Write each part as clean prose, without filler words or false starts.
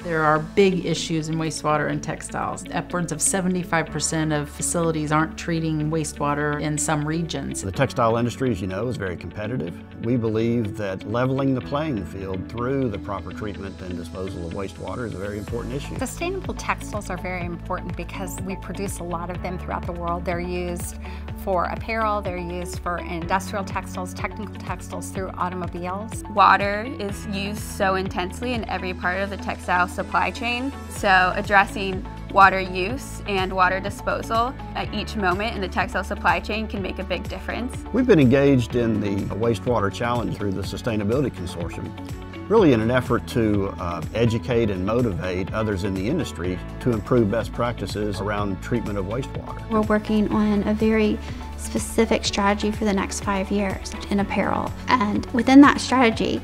There are big issues in wastewater and textiles. Upwards of 75% of facilities aren't treating wastewater in some regions. The textile industry, as you know, is very competitive. We believe that leveling the playing field through the proper treatment and disposal of wastewater is a very important issue. Sustainable textiles are very important because we produce a lot of them throughout the world. They're used for apparel, they're used for industrial textiles, technical textiles through automobiles. Water is used so intensely in every part of the textile supply chain, so addressing water use and water disposal at each moment in the textile supply chain can make a big difference. We've been engaged in the Wastewater Challenge through the Sustainability Consortium, really in an effort to educate and motivate others in the industry to improve best practices around treatment of wastewater. We're working on a very specific strategy for the next 5 years in apparel, and within that strategy,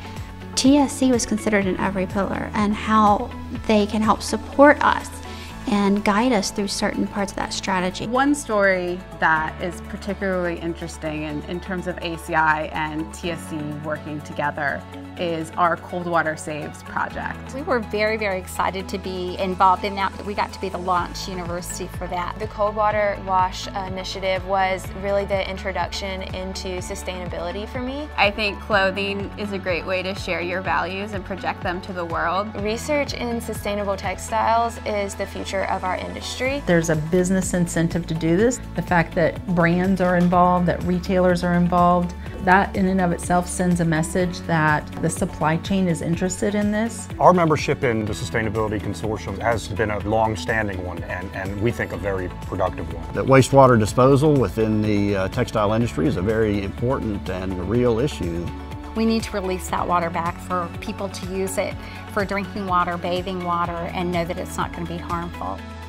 TSC was considered in every pillar and how they can help support us and guide us through certain parts of that strategy. One story that is particularly interesting in terms of ACI and TSC working together is our Cold Water Saves project. We were very, very excited to be involved in that. We got to be the launch university for that. The Cold Water Wash initiative was really the introduction into sustainability for me. I think clothing is a great way to share your values and project them to the world. Research in sustainable textiles is the future of our industry. There's a business incentive to do this. The fact that brands are involved, that retailers are involved, that in and of itself sends a message that the supply chain is interested in this. Our membership in the Sustainability Consortium has been a long-standing one and we think a very productive one. That wastewater disposal within the textile industry is a very important and real issue. We need to release that water back for people to use it for drinking water, bathing water, and know that it's not going to be harmful.